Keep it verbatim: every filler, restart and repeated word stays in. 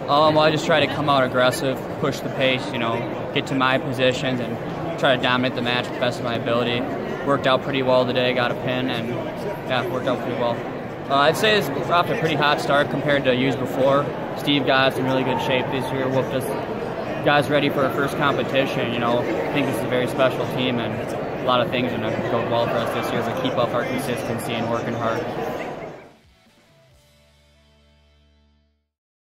Um, well, I just try to come out aggressive, push the pace, you know, get to my positions and try to dominate the match to the best of my ability. Worked out pretty well today, got a pin, and yeah, worked out pretty well. Uh, I'd say it's off to a pretty hot start compared to years before. Steve got us in really good shape this year, whooped us guys ready for our first competition. You know, I think this is a very special team, and a lot of things are going to go well for us this year as we keep up our consistency and working hard.